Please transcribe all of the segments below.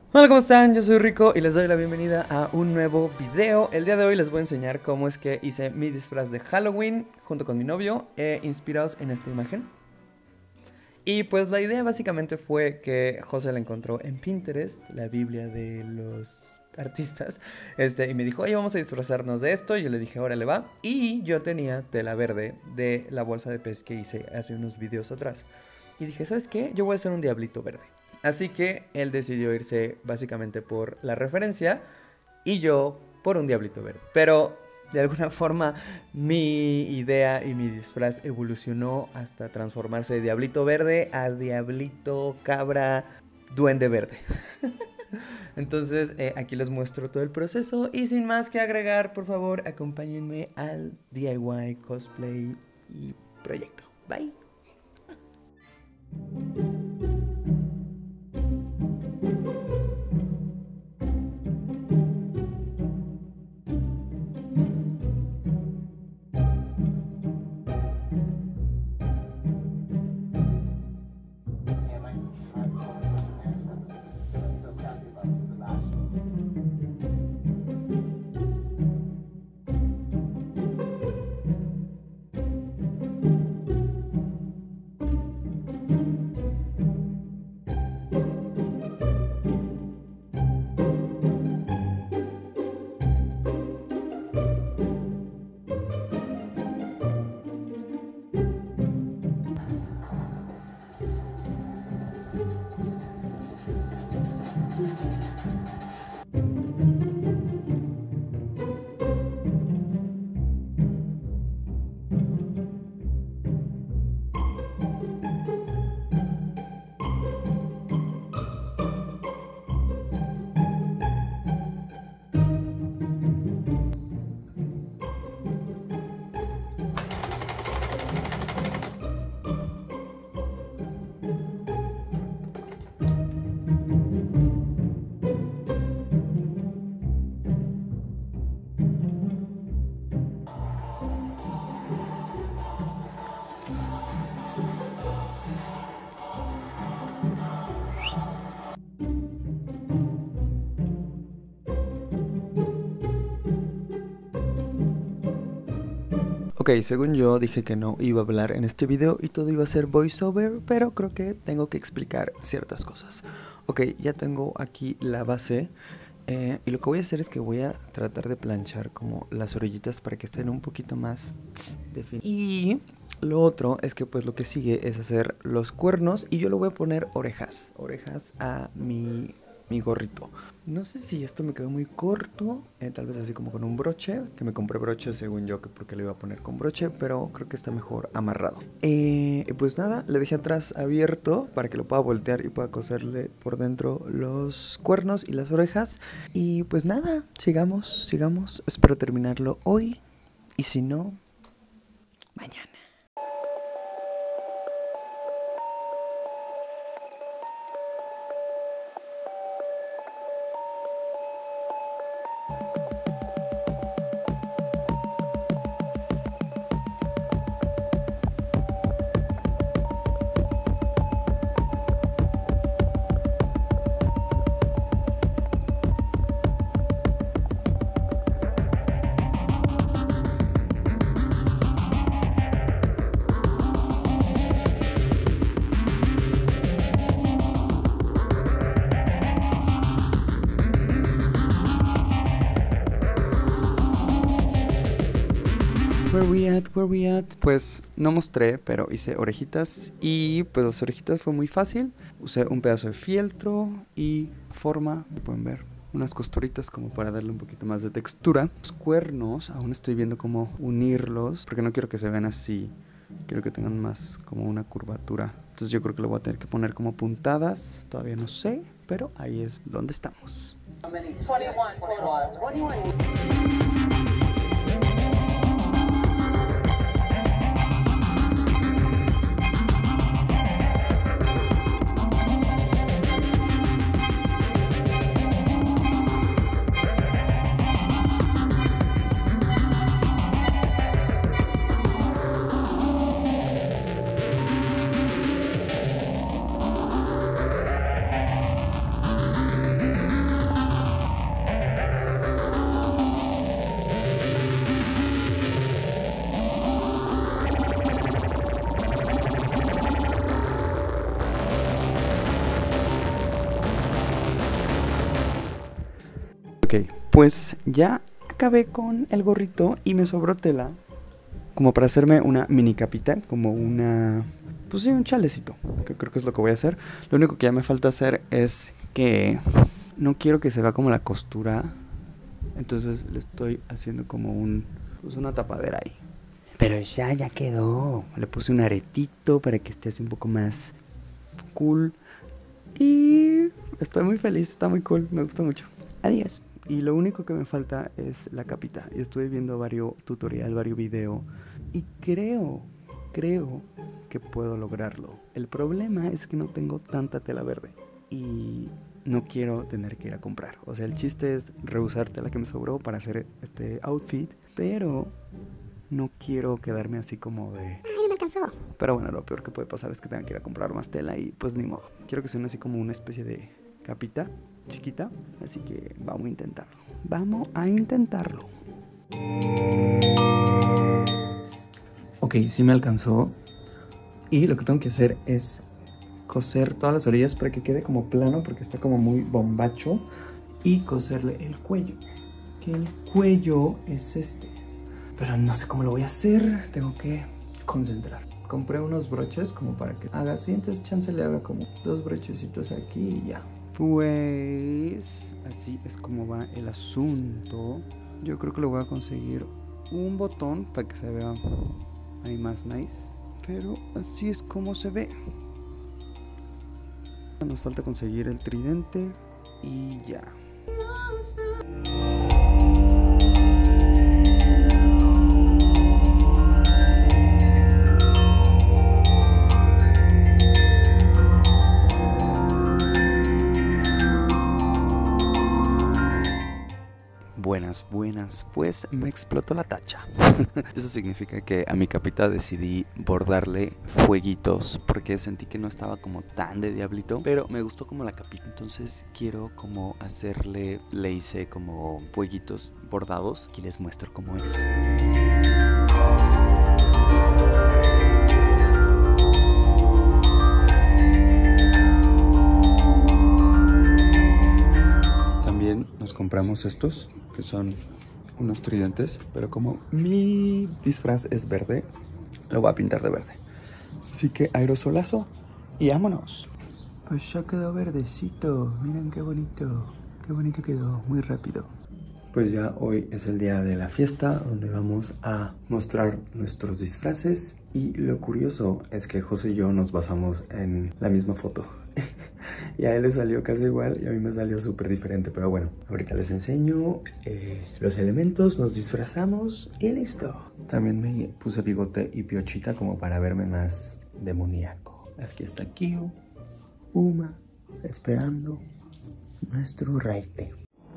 Hola, ¿cómo están? Yo soy Rico y les doy la bienvenida a un nuevo video. El día de hoy les voy a enseñar cómo es que hice mi disfraz de Halloween junto con mi novio, inspirados en esta imagen. Y pues la idea básicamente fue que José la encontró en Pinterest, la Biblia de los artistas, y me dijo, oye, vamos a disfrazarnos de esto. Y yo le dije, órale, va. Y yo tenía tela verde de la bolsa de pez que hice hace unos videos atrás. Y dije, ¿sabes qué? Yo voy a hacer un diablito verde. Así que él decidió irse básicamente por la referencia y yo por un diablito verde. Pero de alguna forma mi idea y mi disfraz evolucionó hasta transformarse de diablito verde a diablito cabra duende verde. Entonces aquí les muestro todo el proceso y sin más que agregar, por favor, acompáñenme al DIY cosplay y proyecto. Bye. Ok, según yo dije que no iba a hablar en este video y todo iba a ser voiceover, pero creo que tengo que explicar ciertas cosas. Ok, ya tengo aquí la base y lo que voy a hacer es que voy a tratar de planchar como las orillitas para que estén un poquito más definidas. Y lo otro es que pues lo que sigue es hacer los cuernos y yo le voy a poner orejas a mi gorrito. No sé si esto me quedó muy corto, tal vez así como con un broche, que me compré broche según yo, que porque le iba a poner con broche, pero creo que está mejor amarrado. Pues nada, le dejé atrás abierto para que lo pueda voltear y pueda coserle por dentro los cuernos y las orejas. Y pues nada, sigamos, espero terminarlo hoy y si no, mañana. Where we at? Pues no mostré, pero hice orejitas y pues las orejitas fue muy fácil. Usé un pedazo de fieltro y forma, pueden ver, unas costuritas como para darle un poquito más de textura. Los cuernos, aún estoy viendo cómo unirlos, porque no quiero que se vean así. Quiero que tengan más como una curvatura. Entonces yo creo que lo voy a tener que poner como puntadas. Todavía no sé, pero ahí es donde estamos. 21. Ok, pues ya acabé con el gorrito y me sobró tela como para hacerme una mini capita, como una... Pues sí, un chalecito, que creo que es lo que voy a hacer. Lo único que ya me falta hacer es que no quiero que se vea como la costura. Entonces le estoy haciendo como pues una tapadera ahí. Pero ya quedó. Le puse un aretito para que esté así un poco más cool. Y estoy muy feliz, está muy cool, me gusta mucho. Adiós. Y lo único que me falta es la capita. Y estuve viendo varios tutorial, varios videos. Y creo que puedo lograrlo. El problema es que no tengo tanta tela verde. Y no quiero tener que ir a comprar. O sea, el chiste es reusar tela que me sobró para hacer este outfit. Pero no quiero quedarme así como de... Ay, no me alcanzó. Pero bueno, lo peor que puede pasar es que tenga que ir a comprar más tela y pues ni modo. Quiero que sea así como una especie de capita chiquita. Así que vamos a intentarlo. Vamos a intentarlo. Ok, sí me alcanzó. Y lo que tengo que hacer es coser todas las orillas para que quede como plano, porque está como muy bombacho. Y coserle el cuello. Que el cuello es este. Pero no sé cómo lo voy a hacer. Tengo que concentrar. Compré unos broches como para que haga así. Entonces chance le haga como 2 brochecitos aquí y ya. Pues así es como va el asunto. Yo creo que le voy a conseguir un botón para que se vea ahí más nice. Pero así es como se ve. Nos falta conseguir el tridente y ya. Buenas, pues me explotó la tacha. Eso significa que a mi capita decidí bordarle fueguitos porque sentí que no estaba como tan de diablito, pero me gustó como la capita, entonces quiero como le hice como fueguitos bordados y les muestro cómo es. También nos compramos estos que son unos tridentes, pero como mi disfraz es verde, lo voy a pintar de verde. Así que aerosolazo y vámonos. Pues ya quedó verdecito, miren qué bonito quedó, muy rápido. Pues ya hoy es el día de la fiesta donde vamos a mostrar nuestros disfraces y lo curioso es que José y yo nos basamos en la misma foto. Y a él le salió casi igual y a mí me salió súper diferente. Pero bueno, ahorita les enseño los elementos, nos disfrazamos y listo. También me puse bigote y piochita como para verme más demoníaco. Aquí está Kio, Uma, esperando nuestro raite.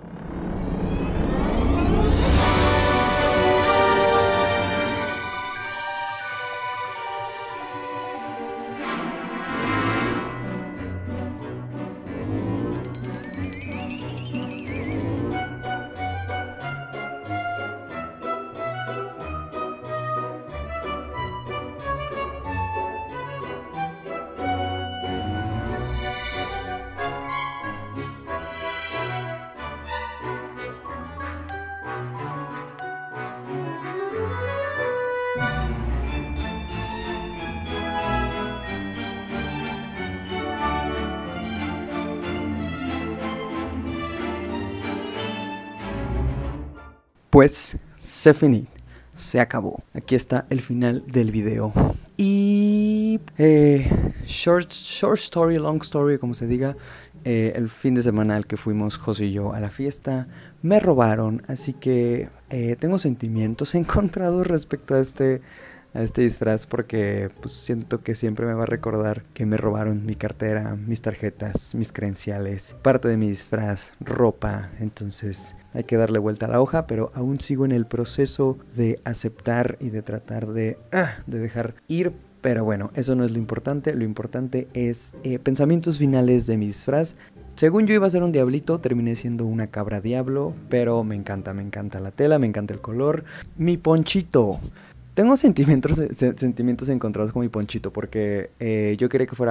Pues se finí, se acabó. Aquí está el final del video. Y short story, long story, como se diga. El fin de semana al que fuimos José y yo a la fiesta, me robaron. Así que tengo sentimientos encontrados respecto a este disfraz porque pues siento que siempre me va a recordar que me robaron mi cartera, mis tarjetas, mis credenciales, parte de mi disfraz, ropa. Entonces hay que darle vuelta a la hoja, pero aún sigo en el proceso de aceptar y de tratar de dejar ir. Pero bueno, eso no es lo importante es pensamientos finales de mi disfraz. Según yo iba a ser un diablito, terminé siendo una cabra diablo, pero me encanta la tela, me encanta el color. Mi ponchito. Tengo sentimientos encontrados con mi ponchito porque yo quería que fuera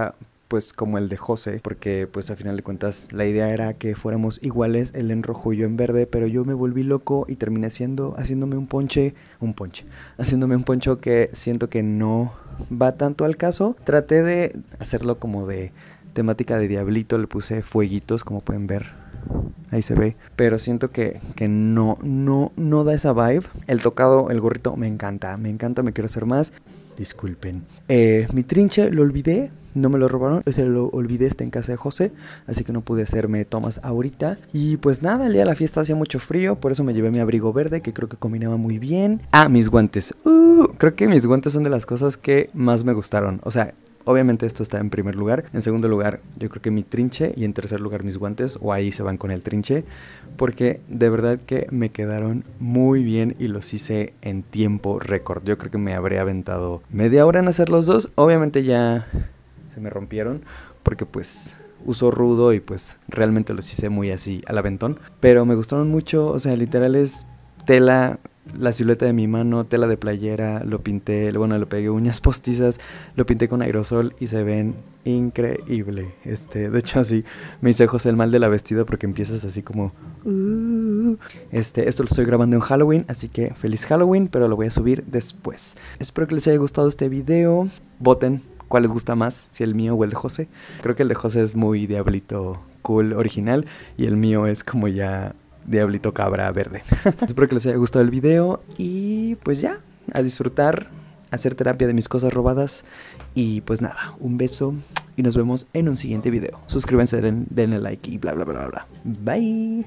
pues como el de José, porque pues a final de cuentas la idea era que fuéramos iguales, él en rojo y yo en verde, pero yo me volví loco y terminé haciéndome haciéndome un poncho que siento que no va tanto al caso. Traté de hacerlo como de temática de diablito, le puse fueguitos, como pueden ver. Ahí se ve, pero siento que no da esa vibe. El tocado, el gorrito, me encanta, me quiero hacer más. Disculpen. Mi trinche lo olvidé, no me lo robaron, o sea, lo olvidé, está en casa de José, así que no pude hacerme tomas ahorita. Y pues nada, el día de la fiesta hacía mucho frío, por eso me llevé mi abrigo verde, que creo que combinaba muy bien. Ah, mis guantes. Creo que mis guantes son de las cosas que más me gustaron, o sea, obviamente esto está en primer lugar. En segundo lugar, yo creo que mi trinche. Y en tercer lugar, mis guantes. O ahí se van con el trinche. Porque de verdad que me quedaron muy bien y los hice en tiempo récord. Yo creo que me habré aventado media hora en hacer los dos. Obviamente ya se me rompieron. Porque pues uso rudo y pues realmente los hice muy así al aventón. Pero me gustaron mucho. O sea, literal es tela... La silueta de mi mano, tela de playera, lo pinté, bueno, le pegué uñas postizas, lo pinté con aerosol y se ven increíble. De hecho así me dice José el mal de la vestida porque empiezas así como... Esto lo estoy grabando en Halloween, así que feliz Halloween, pero lo voy a subir después. Espero que les haya gustado este video. Voten cuál les gusta más, si el mío o el de José. Creo que el de José es muy diablito cool original y el mío es como ya... diablito cabra verde. Espero que les haya gustado el video y pues ya, a disfrutar, a hacer terapia de mis cosas robadas y pues nada, un beso y nos vemos en un siguiente video. Suscríbanse, denle like y bla bla bla bla. Bye.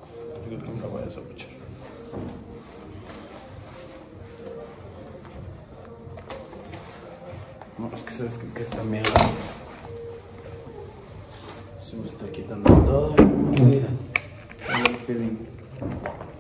No, es que sabes que esta mierda se me está quitando toda la comida.